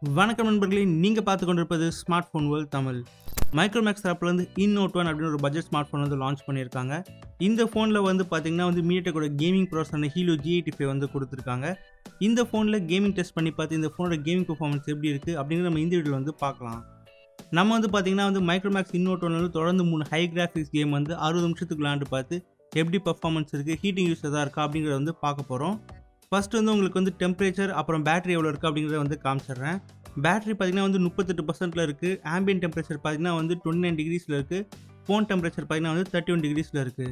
வணக்கம் நண்பர்களே, நீங்கள் பார்த்து கொண்டிருப்பது smart phone world Tamil. Micromax ஆப்பில் வந்து இன் நோட் 1 அப்படின்னு ஒரு பட்ஜெட் ஸ்மார்ட் ஃபோன் வந்து லான்ச் பண்ணியிருக்காங்க. இந்த ஃபோனில் வந்து பார்த்தீங்கன்னா மீடியாடெக்கோட கேமிங் ப்ராசஸரான ஹீலோ G85 வந்து கொடுத்துருக்காங்க. இந்த ஃபோனில் கேமிங் டெஸ்ட் பண்ணி பார்த்து இந்த ஃபோனோட கேமிங் பெர்ஃபார்மன்ஸ் எப்படி இருக்குது அப்படிங்கிற நம்ம இந்த வீடியோவில் வந்து பார்க்கலாம். நம்ம வந்து பார்த்தீங்கன்னா மைக்ரோமேக்ஸ் இன் நோட் 1 வந்து தொடர்ந்து 3 ஹை கிராஃபிக்ஸ் கேம் வந்து 60 நிமிஷத்துக்கு விளாண்டு பார்த்து எப்படி பெர்ஃபார்மன்ஸ் இருக்குது, ஹீட்டிங் யூஸ் எதாக இருக்கா அப்படிங்கிறத வந்து பார்க்க போகிறோம். ஃபர்ஸ்ட் வந்து உங்களுக்கு வந்து டெம்பரேச்சர் அப்புறம் பேட்டரி எவ்வளோ இருக்குது அப்படிங்கிறத வந்து காமிச்சிடுறேன். பேட்டரி பார்த்தீங்கன்னா 38% இருக்குது. ஆம்பியன் டெம்பரேச்சர் பார்த்தீங்கன்னா 29 டிகிரிஸில் இருக்குது. ஃபோன் டெம்பரேச்சர் பார்த்தீங்கன்னா 31 டிகிரிஸில் இருக்குது.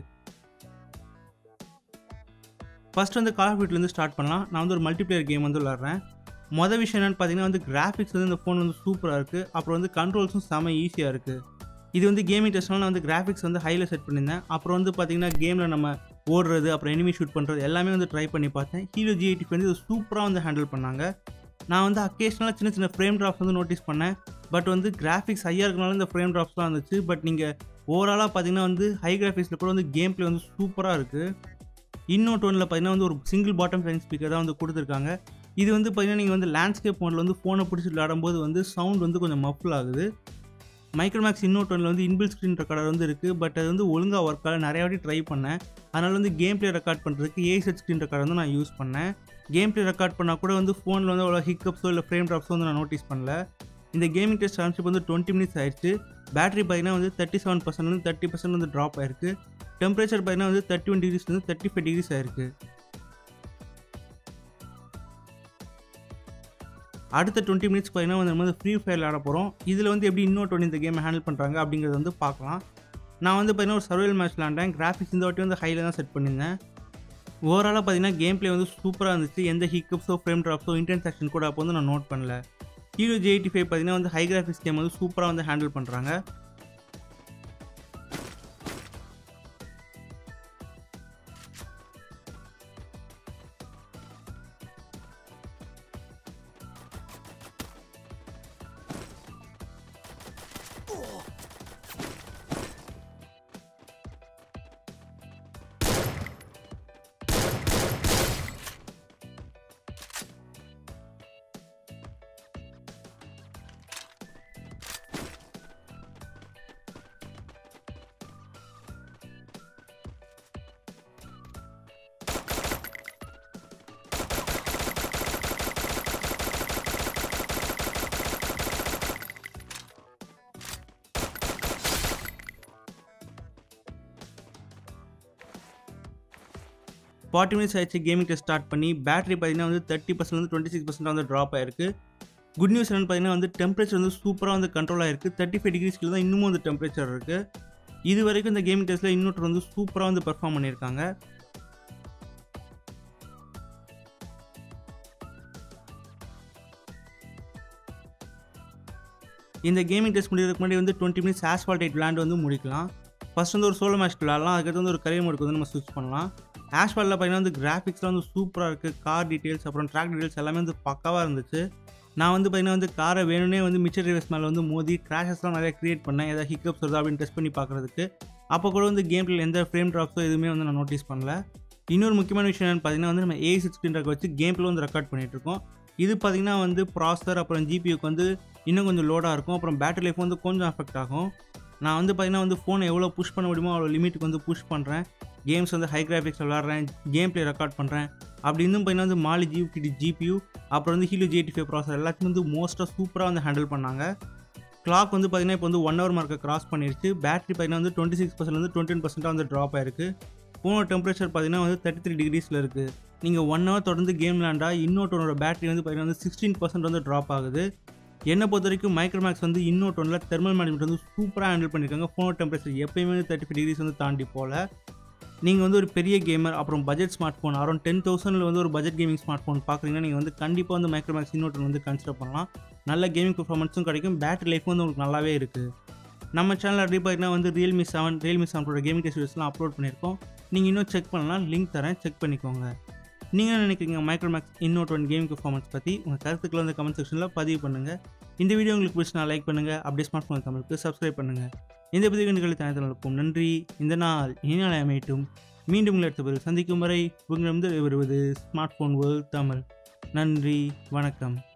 ஃபர்ஸ்ட் வந்து கால் ஆஃப் டியூட்டிலேருந்து ஸ்டார்ட் பண்ணலாம். நான் வந்து ஒரு மல்டிப்ளேயர் கேம் வந்து விளாட்றேன். மொதல் விஷயம் என்னென்னு பார்த்தீங்கன்னா கிராஃபிக்ஸ் வந்து இந்த ஃபோன் வந்து சூப்பராக இருக்குது. அப்புறம் வந்து கண்ட்ரோல்ஸும் செம ஈஸியாக இருக்குது. இது வந்து கேமிங் டெஸ்ட்னால நான் வந்து கிராஃபிக்ஸ் வந்து ஹையில் செட் பண்ணியிருந்தேன். அப்புறம் வந்து பார்த்தீங்கன்னா கேமில் நம்ம ஓடுறது அப்புறம் எனிமி ஷூட் பண்ணுறது எல்லாமே வந்து ட்ரை பண்ணி பார்த்தேன். ஹீலோ G85 வந்து இது சூப்பராக வந்து ஹேண்டில் பண்ணாங்க. நான் வந்து அக்கேஷனலாக சின்ன சின்ன ஃப்ரேம் ட்ராப்ஸ் வந்து நோட்டீஸ் பண்ணேன். பட் வந்து கிராஃபிக்ஸ் ஹையாக இருக்கனால இந்த ஃப்ரேம் ட்ராப்ஸ்லாம் வந்துச்சு. பட் நீங்கள் ஓவராலாக பார்த்தீங்கன்னா ஹை கிராஃபிக்ஸில் கூட வந்து கேம் பிளே வந்து சூப்பராக இருக்குது. இன் நோட் 1ல் பார்த்தீங்கன்னா ஒரு சிங்கிள் பாட்டம் ஃபைன் ஸ்பீக்கர் தான் வந்து கொடுத்துருக்காங்க. இது வந்து பார்த்தீங்கன்னா நீங்கள் வந்து லேண்ட்ஸ்கேப் மோடில் வந்து ஃபோனை பிடிச்சி விளையாடும்போது வந்து சவுண்ட் வந்து கொஞ்சம் மஃபிள் ஆகுது. மைக்ரோமேக்ஸ் இன் நோட் 1ல் வந்து இன்பில்ட் ஸ்க்ரீன் ரெக்கார்டர் வந்து இருக்குது. பட் அது வந்து ஒழுங்காக ஒர்க் ஆகல. நிறைய வாட்டி ட்ரை பண்ணேன். அதனால் வந்து கேம் பிளே ரெக்கார்ட் பண்ணுறதுக்கு ஏஎஸ்ஹெச் ஸ்க்ரீன் ரெக்கார்டர் வந்து நான் யூஸ் பண்ணேன். கேம் பிளே ரெக்கார்ட் பண்ணால் கூட வந்து ஃபோனில் வந்து அவ்வளோ ஹிக்கப்ஸோ இல்லை ஃப்ரேம் ட்ராப்ஸோ வந்து நான் நோட்டீஸ் பண்ணல. இந்த கேமிங் டெஸ்ட் ஆரம்பிச்சு வந்து 20 மினிட்ஸ் ஆயிடுச்சு. பேட்டரி பார்த்தீங்கன்னா 37% 30% வந்து ட்ராப் ஆயிருக்கு. டெம்பரேச்சர் பார்த்தீங்கன்னா 31 டிகிரிஸ்லேருந்து 35 டிகிரிஸ் ஆயிருக்கு. அடுத்த 20 மினிட்ஸ் பார்த்தீங்கன்னா நம்ம வந்து Freefire விளையாட போகிறோம். இதில் வந்து எப்படி இன் நோட் 1 இந்த கேமை ஹேண்டில் பண்ணுறாங்க அப்படிங்கிறத வந்து பார்க்கலாம். நான் வந்து பார்த்தீங்கன்னா ஒரு சர்வைவல் மேட்ச் விளாண்டேன். கிராஃபிக்ஸ் இந்த வாட்டி வந்து ஹையில் தான் செட் பண்ணியிருந்தேன். ஓவராலாக பார்த்தீங்கன்னா கேம் பிளே வந்து சூப்பராக இருந்துச்சு. எந்த ஹிக்கப்ஸோ ஃப்ரேம் ட்ராப்ஸோ இன்டென்ஸ் ஆக்ஷன் கூட அப்போ வந்து நான் நோட் பண்ணல. ஹீலோ G85 பார்த்தீங்கன்னா ஹை கிராஃபிக்ஸ் கேம் வந்து சூப்பராக வந்து ஹேண்டில் பண்ணுறாங்க. ஃபார்ட்டி மினிட்ஸ் ஆயிடுச்சு கேமிங் டெஸ்ட் ஸ்டார்ட் பண்ணி. பேட்டரி பார்த்தீங்கன்னா 30% 26% வந்து ட்ராப் ஆயிருக்கு. குட் நியூஸ் என்னென்னு பார்த்தீங்கன்னா டெம்பரேச்சர் வந்து சூப்பராக வந்து கண்ட்ரோல் ஆயிருக்கு. 35 டிகிரிஸ்க்கு தான் இன்னமும் வந்து டெம்பரேச்சர் இருக்குது. இது வரைக்கும் இந்த கேமிங் டெஸ்ட்டில் இன்னொரு வந்து சூப்பராக வந்து பெர்ஃபார்ம் பண்ணியிருக்காங்க. இந்த கேமிங் டெஸ்ட் முடிக்கிறதுக்கு முன்னாடி வந்து 20 மினிட்ஸ் asphalt 8 விளையாண்டு வந்து முடிக்கலாம். ஃபர்ஸ்ட் வந்து ஒரு சோலோ மேட்ச் விளையாடலாம். அதுக்கடுத்து வந்து ஒரு கரியர் மோடுக்கு வந்து நம்ம ஸ்விட்ச் பண்ணலாம். ஆஸ்பால்ட்டில் பார்த்தீங்கன்னா கிராஃபிக்ஸ்லாம் வந்து சூப்பராக இருக்குது. கார் டீட்டெயில்ஸ் அப்புறம் ட்ராக் டீட்டெயில்ஸ் எல்லாமே வந்து பக்காவாக இருந்துச்சு. நான் வந்து பார்த்தீங்கன்னா காரை வேணும்னே வந்து மிச்சர் ரிவர்ஸ் மேலே வந்து மோதி கிராஷஸ்லாம் நிறைய க்ரியேட் பண்ணேன். ஏதாவது ஹிக்கப்ஸ் வருதா அப்படின்னு டெஸ்ட் பண்ணி பார்க்குறதுக்கு. அப்போ கூட வந்து கேம் பிளேயில் எந்த ஃப்ரேம் ட்ராப்ஸோ எதுவுமே வந்து நான் நோட்டீஸ் பண்ணல. இன்னொரு முக்கியமான விஷயம் என்னென்னு பார்த்தீங்கன்னா நம்ம ஏஎஸ்ஹெச் ஸ்க்ரீன் ரெக்கார்ட் வச்சு கேம் பிளே வந்து ரெக்கார்ட் பண்ணிகிட்ருக்கோம். இது பார்த்தீங்கன்னா ப்ராசஸர் அப்புறம் ஜிபியூக்கு வந்து இன்னும் கொஞ்சம் லோடாக இருக்கும். அப்புறம் பேட்டரி லைஃப் வந்து கொஞ்சம் அஃபெக்ட் ஆகும். நான் வந்து பார்த்தீங்கன்னா ஃபோனை எவ்வளோ புஷ் பண்ண முடியுமோ அவ்வளோ லிமிட்டுக்கு வந்து புஷ் பண்ணுறேன். கேம்ஸ் வந்து ஹை கிராஃபிக்ஸ் விளாட்றேன், கேம் பிளே ரெக்கார்ட் பண்ணுறேன். அப்படி இருந்தும் பார்த்தீங்கன்னா மாலி ஜிபியூ அப்புறம் வந்து ஹீலோ G85 ப்ராசஸர் எல்லாத்தையும் வந்து மோஸ்ட்டாக சூப்பராக வந்து ஹேண்டில் பண்ணாங்க. கிளாக் வந்து பார்த்தீங்கன்னா இப்போ வந்து 1 ஹவர் மார்க்கை கிராஸ் பண்ணிருச்சு. பேட்டரி பார்த்தீங்கன்னா 26% 21% வந்து ட்ராப் ஆயிருக்கு. ஃபோனோட டெம்பரேச்சர் பார்த்தீங்கன்னா 33 டிகிரிஸில் இருக்குது. நீங்கள் 1 ஹவர் தொடர்ந்து கேம் விளாண்டா இன்னொருத்தனோட பேட்டரி வந்து பார்த்தீங்கன்னா 16% வந்து ட்ராப் ஆகுது. என்னை பொறுத்த வரைக்கும் மைக்ரோமேக்ஸ் வந்து இன் நோட் 1ல் தெர்மல் மேனேஜ்மெண்ட் வந்து சூப்பராக ஹேண்டில் பண்ணியிருக்காங்க. ஃபோனோட டெம்பரேச்சர் எப்பயுமே 35 டிகிரிஸ் வந்து தாண்டி போகல. நீங்கள் வந்து ஒரு பெரிய கேமர் அப்புறம் பட்ஜெட் ஸ்மார்ட் ஃபோன் அரௌண்ட் 10,000 வந்து ஒரு பட்ஜெட் கேமிங் ஸ்மார்ட் ஃபோன் பார்க்குறீங்கன்னா நீங்கள் வந்து கண்டிப்பாக வந்து மைக்ரோமேக்ஸ் இன் நோட் 1 வந்து கன்சிடர் பண்ணலாம். நல்ல கேமிங் பெர்ஃபார்மன்ஸும் கிடைக்கும். பேட்டரி லைஃப் வந்து உங்களுக்கு நல்லாவே இருக்குது. நம்ம சேனல் அப்படி பார்த்தீங்கன்னா வந்து ரியல்மி 7 கேமிங் டெஸ்ட் வீடியோஸ்லாம் அப்லோட் பண்ணியிருக்கோம். நீங்கள் இன்னும் செக் பண்ணலாம், லிங்க் தரேன், செக் பண்ணிக்கோங்க. நீங்கள் என்ன நினைக்கிறீங்க Micromax in note 1 gaming performance பற்றி? உங்கள் கருத்துக்களை வந்து கமெண்ட் செக்ஷனில் பதிவு பண்ணுங்கள். இந்த வீடியோ உங்களுக்கு பிடிச்சினா லைக் பண்ணுங்கள். அப்படியே ஸ்மார்ட் ஃபோன் தமிழுக்கு சப்ஸ்கிரைப் பண்ணுங்கள். இந்த பதிவு நிகழ்ச்சி தனித்தனக்கும் நன்றி. இந்த நாள் இனி நாளை அமையட்டும். மீண்டும் உங்களை அடுத்த பதில் சந்திக்கும் வரை உங்களிடமிருந்து வருவது ஸ்மார்ட் ஃபோன் வேர்ல்ட் தமிழ். நன்றி, வணக்கம்.